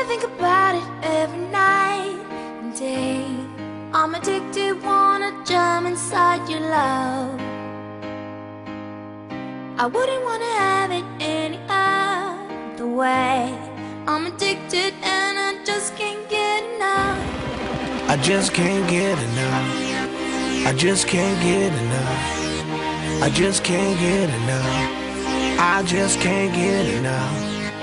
think about it every night and day. I'm addicted, wanna jump inside your love. I wouldn't wanna have it any other way. I'm addicted and I just can't get enough. I just can't get enough. I just can't get enough. I just can't get enough. I just can't get enough.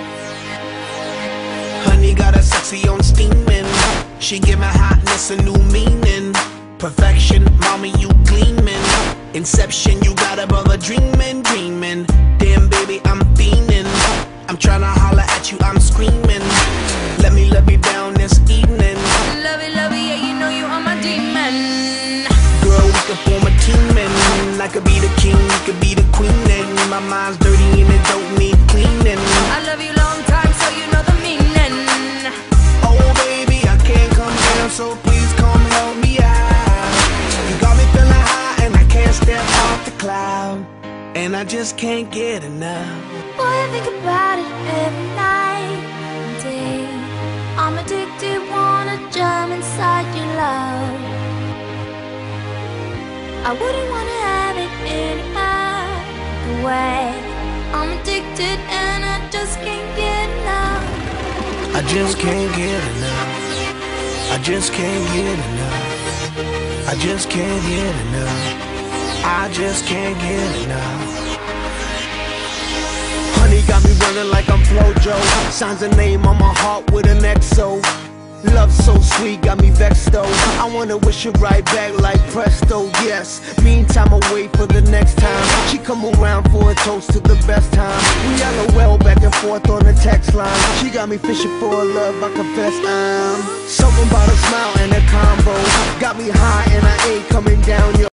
Honey got a sexy on steaming. She give my hotness a new meaning. Perfection, mommy, you gleaming. Inception, you got a brother dreaming, dreaming. Damn baby, I'm fiending. I'm tryna holler at you, I'm screaming. Let me love you down this evening. Love it, yeah, you know you are my demon. Girl, we could form a team and I could be the king, you could be the queen. And my mind's dirty and it don't need cleaning. I love you long time, so you know the meaning. Oh baby, I can't come down, so please come help me out. You got me feeling high and I can't step off the cloud. And I just can't get enough. Boy, I think about it every night and day. I'm addicted, wanna jump inside your love. I wouldn't wanna have it any other way. I'm addicted and I just can't get enough. I just can't get enough. I just can't get enough. I just can't get enough. I just can't get enough. Honey got me running like I'm Flojo. Signs a name on my heart with an XO. Love so sweet, got me vexed though. I wanna wish it right back like presto, yes. Meantime, I wait for the next time she come around for a toast to the best time. We LOL back and forth on the text line. She got me fishing for a love, I confess I'm something about a smile and a combo. Got me high and I ain't coming down, yo.